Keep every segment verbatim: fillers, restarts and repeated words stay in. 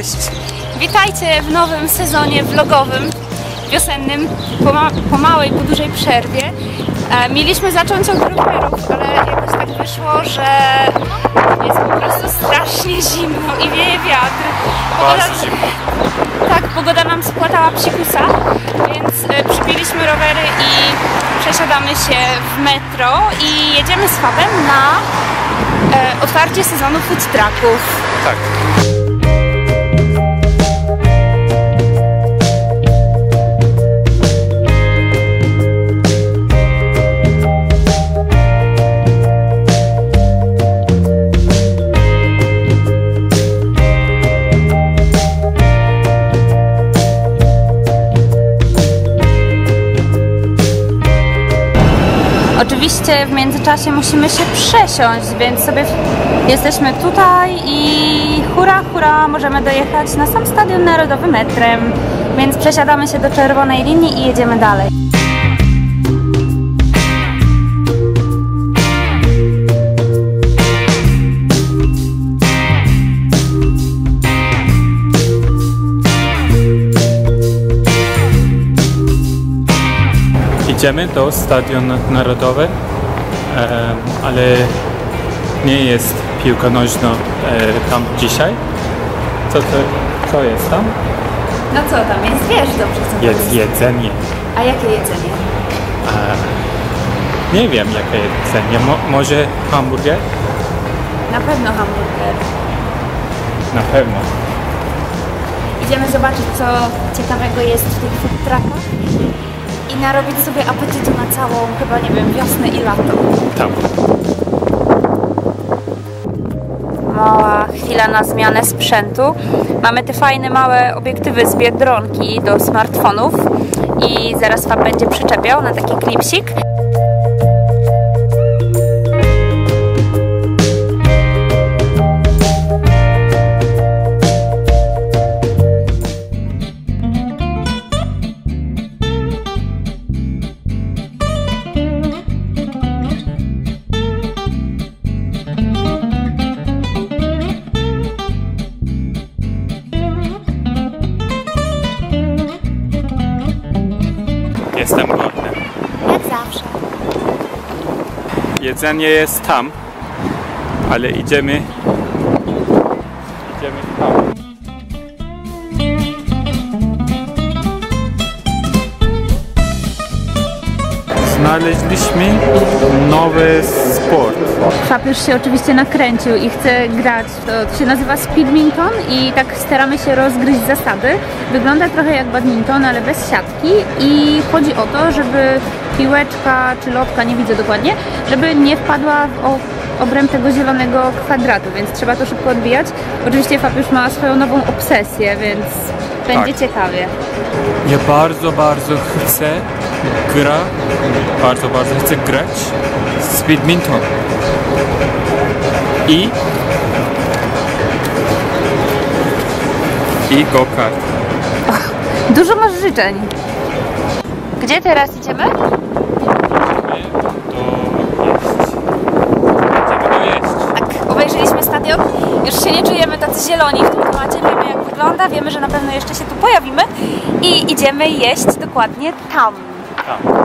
Cześć! Witajcie w nowym sezonie vlogowym, wiosennym, po, ma po małej, po dużej przerwie. E, mieliśmy zacząć od rowerów, ale jakoś tak wyszło, że jest po prostu strasznie zimno i wieje wiatr. Pogoda, Bardzo zimno. tak, pogoda nam spłatała psikusa, więc e, przypięliśmy rowery i przesiadamy się w metro i jedziemy z Fabem na e, otwarcie sezonu food trucków. Tak. Oczywiście w międzyczasie musimy się przesiąść, więc sobie jesteśmy tutaj i hura, hura, możemy dojechać na sam Stadion Narodowy metrem, więc przesiadamy się do czerwonej linii i jedziemy dalej. Idziemy do Stadion Narodowy, ale nie jest piłka nożna tam dzisiaj. Co, to, co jest tam? No co tam jest? Wiesz dobrze co jest. Jest jedzenie. A jakie jedzenie? A, nie wiem jakie jedzenie. Mo, może hamburger? Na pewno hamburger. Na pewno. Idziemy zobaczyć co ciekawego jest w tych food truckach i narobić sobie apetytu na całą, chyba nie wiem, wiosnę i lato. Tam. Mała chwila na zmianę sprzętu. Mamy te fajne małe obiektywy z Biedronki do smartfonów i zaraz Fab będzie przyczepiał na taki klipsik. Jestem głodny. Jak zawsze. Jedzenie jest tam, ale idziemy, idziemy tam. Znaleźliśmy nowy sport. Fab już się oczywiście nakręcił i chce grać. To, to się nazywa speedminton i tak staramy się rozgryźć zasady. Wygląda trochę jak badminton, ale bez siatki i chodzi o to, żeby piłeczka czy lotka, nie widzę dokładnie, żeby nie wpadła w obręb tego zielonego kwadratu, więc trzeba to szybko odbijać. Oczywiście Fab już ma swoją nową obsesję, więc będzie tak. ciekawie. Ja bardzo, bardzo chcę gra, bardzo, bardzo chcę grać z badminton. I i go-kart. Dużo masz życzeń. Gdzie teraz idziemy? Tak, obejrzeliśmy stadion, już się nie czujemy tacy zieloni w tym temacie, wiemy jak wygląda, wiemy, że na pewno jeszcze się tu pojawimy i idziemy jeść dokładnie tam. tam.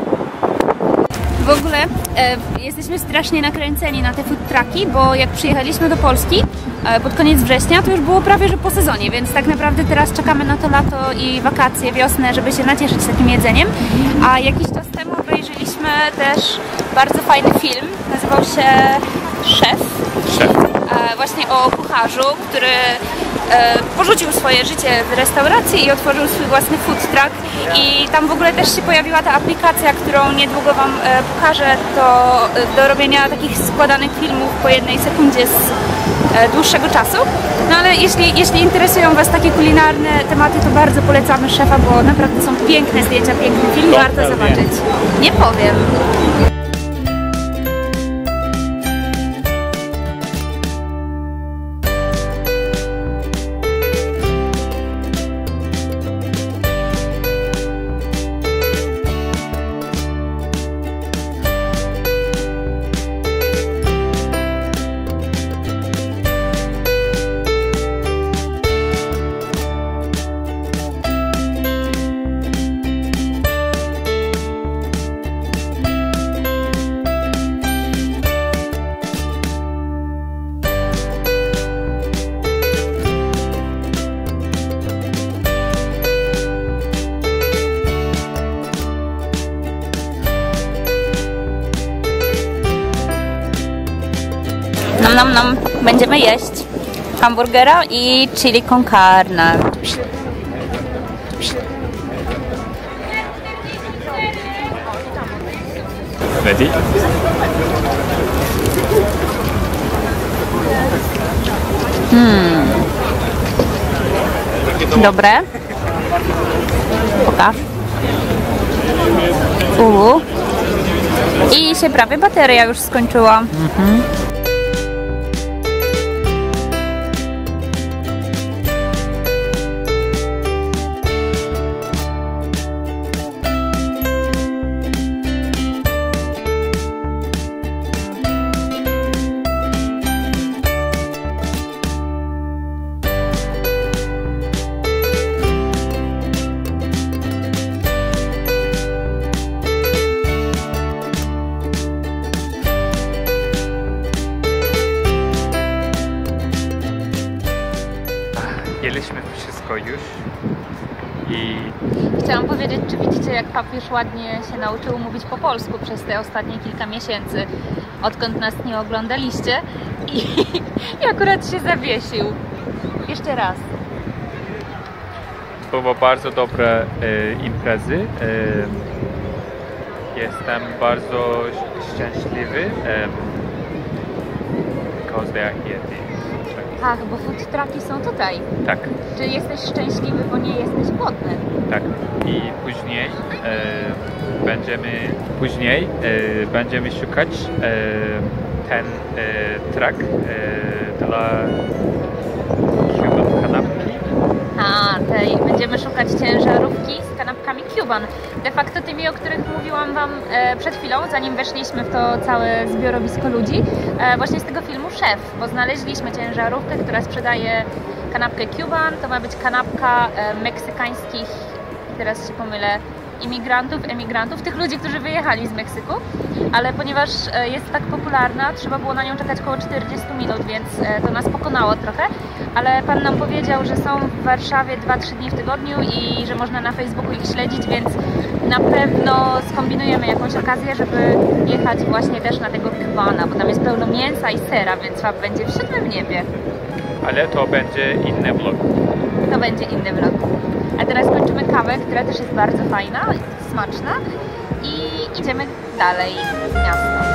W ogóle e, jesteśmy strasznie nakręceni na te food trucki, bo jak przyjechaliśmy do Polski e, pod koniec września, to już było prawie że po sezonie, więc tak naprawdę teraz czekamy na to lato i wakacje, wiosnę, żeby się nacieszyć takim jedzeniem. A jakiś czas temu obejrzeliśmy też bardzo fajny film, nazywał się Szef. Szef. E, właśnie o kucharzu, który e, porzucił swoje życie w restauracji i otworzył swój własny food truck i tam w ogóle też się pojawiła ta aplikacja, którą niedługo Wam e, pokażę, to e, do robienia takich składanych filmów po jednej sekundzie z e, dłuższego czasu. No ale jeśli, jeśli interesują Was takie kulinarne tematy, to bardzo polecamy Szefa, bo naprawdę są piękne zdjęcia, piękny film, To warto pewnie. zobaczyć. Nie powiem. Będziemy jeść hamburgera i chili con carne. Ready? Hmm. Dobre. Pokaż. Uuu. I się prawie bateria już skończyła. Mhm. Jedliśmy wszystko już i Chciałam powiedzieć, czy widzicie, jak papież ładnie się nauczył mówić po polsku przez te ostatnie kilka miesięcy, odkąd nas nie oglądaliście i, i akurat się zawiesił. Jeszcze raz. było bardzo dobre e, imprezy. E, jestem bardzo szczęśliwy, e, because they are here. Tak, bo food trucki są tutaj. Tak. Czy jesteś szczęśliwy, bo nie jesteś głodny? Tak. I później e, będziemy później e, będziemy szukać e, ten e, truck e, dla Cuban kanapki. A, tej będziemy szukać ciężarówki z kanapkami Cuban. De facto tymi, o których mówiłam Wam e, przed chwilą, zanim weszliśmy w to całe zbiorowisko ludzi. E, właśnie z tego filmu Szef, bo znaleźliśmy ciężarówkę, która sprzedaje kanapkę Cuban. To ma być kanapka e, meksykańskich, teraz się pomylę, imigrantów, emigrantów, tych ludzi, którzy wyjechali z Meksyku, ale ponieważ jest tak popularna, trzeba było na nią czekać około czterdzieści minut, więc to nas pokonało trochę, ale Pan nam powiedział, że są w Warszawie dwa trzy dni w tygodniu i że można na Facebooku ich śledzić, więc na pewno skombinujemy jakąś okazję, żeby jechać właśnie też na tego Cubana, bo tam jest pełno mięsa i sera, więc Wam będzie w siódmym niebie. Ale to będzie inny vlog. To będzie inny vlog. A teraz kończymy kawę, która też jest bardzo fajna, smaczna i idziemy dalej w miasto.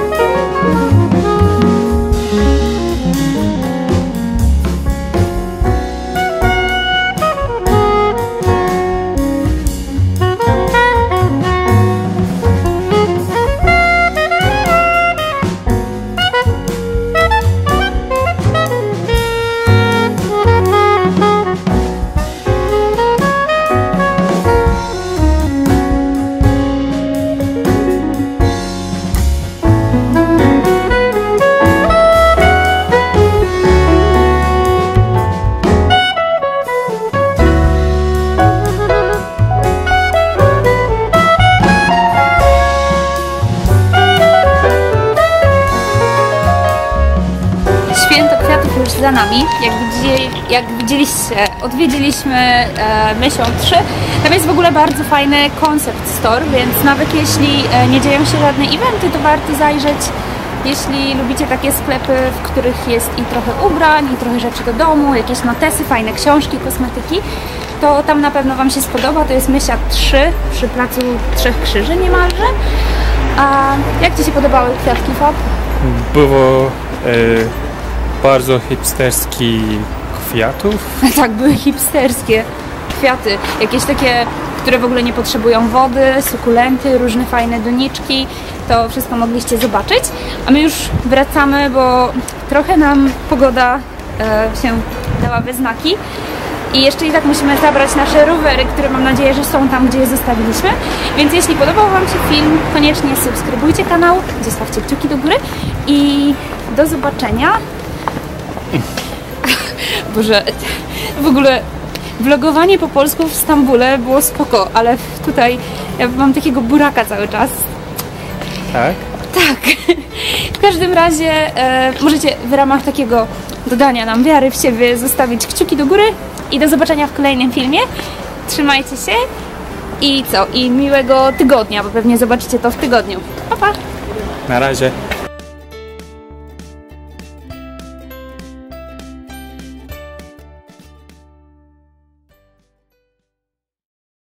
Za nami, jak, widzi, jak widzieliście, odwiedziliśmy e, Mysią trzy. Tam jest w ogóle bardzo fajny concept store, więc nawet jeśli e, nie dzieją się żadne eventy, to warto zajrzeć. Jeśli lubicie takie sklepy, w których jest i trochę ubrań, i trochę rzeczy do domu, jakieś notesy, fajne książki, kosmetyki, to tam na pewno Wam się spodoba. To jest Mysia trzy przy Placu Trzech Krzyży niemalże. A jak Ci się podobały kwiatki, Fab? Było e... bardzo hipsterski kwiatów. Tak, były hipsterskie kwiaty. Jakieś takie, które w ogóle nie potrzebują wody, sukulenty, różne fajne doniczki. To wszystko mogliście zobaczyć. A my już wracamy, bo trochę nam pogoda e, się dała we znaki. I jeszcze i tak musimy zabrać nasze rowery, które mam nadzieję, że są tam, gdzie je zostawiliśmy. Więc jeśli podobał Wam się film, koniecznie subskrybujcie kanał, zostawcie kciuki do góry i do zobaczenia. Boże, w ogóle vlogowanie po polsku w Stambule było spoko, ale tutaj ja mam takiego buraka cały czas. Tak? Tak. W każdym razie e, możecie w ramach takiego dodania nam wiary w siebie zostawić kciuki do góry i do zobaczenia w kolejnym filmie. Trzymajcie się i co? I miłego tygodnia, bo pewnie zobaczycie to w tygodniu. Pa, pa! Na razie.